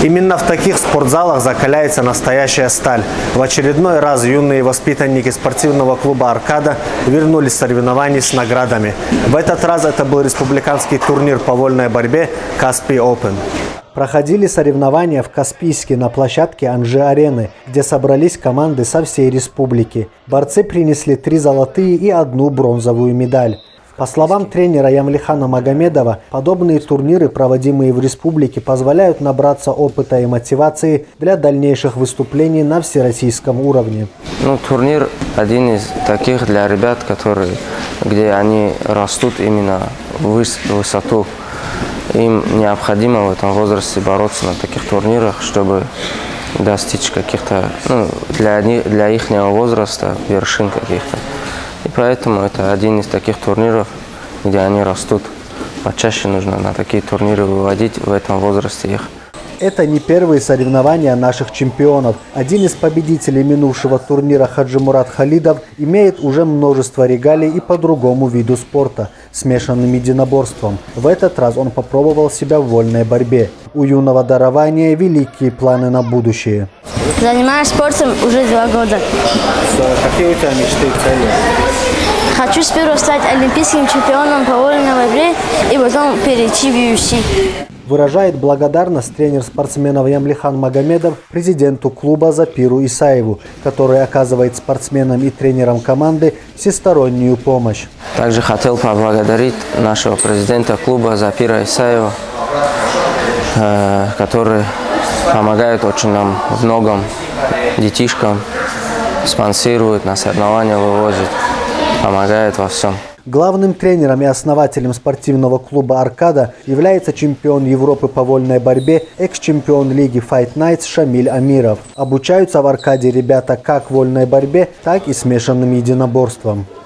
Именно в таких спортзалах закаляется настоящая сталь. В очередной раз юные воспитанники спортивного клуба «Аркада» вернулись с соревнований с наградами. В этот раз это был республиканский турнир по вольной борьбе «Каспий Open». Проходили соревнования в Каспийске на площадке Анжи-арены, где собрались команды со всей республики. Борцы принесли 3 золотые и 1 бронзовую медаль. По словам тренера Ямлихана Магомедова, подобные турниры, проводимые в республике, позволяют набраться опыта и мотивации для дальнейших выступлений на всероссийском уровне. Турнир один из таких для ребят, где они растут именно в высоту. Им необходимо в этом возрасте бороться на таких турнирах, чтобы достичь каких-то, для их возраста, вершин каких-то. И поэтому это один из таких турниров, где они растут. Почаще нужно на такие турниры выводить в этом возрасте их. Это не первые соревнования наших чемпионов. Один из победителей минувшего турнира Хаджимурат Халидов имеет уже множество регалий и по другому виду спорта – смешанным единоборством. В этот раз он попробовал себя в вольной борьбе. У юного дарования великие планы на будущее. Занимаюсь спортом уже 2 года. Какие у тебя мечты и цели? Хочу сперва стать олимпийским чемпионом по вольной борьбе и потом перейти в UFC. Выражает благодарность тренер спортсменов Ямлихан Магомедов президенту клуба Запиру Исаеву, который оказывает спортсменам и тренерам команды всестороннюю помощь. Также хотел поблагодарить нашего президента клуба Запира Исаева, который помогает очень нам в многом, детишкам, спонсирует, на соревнования вывозит, помогает во всем. Главным тренером и основателем спортивного клуба «Аркада» является чемпион Европы по вольной борьбе, экс-чемпион лиги Fight Nights Шамиль Амиров. Обучаются в «Аркаде» ребята как вольной борьбе, так и смешанным единоборством.